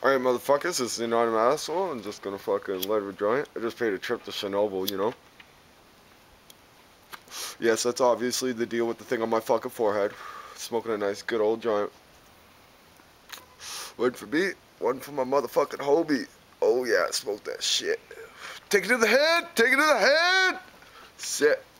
Alright, motherfuckers, this is the anonymous asshole. I'm just gonna fucking light a joint. I just paid a trip to Chernobyl, you know? Yes, that's obviously the deal with the thing on my fucking forehead. Smoking a nice good old joint. One for me, one for my motherfucking Hobie. Oh yeah, smoke that shit. Take it to the head! Take it to the head! Sit.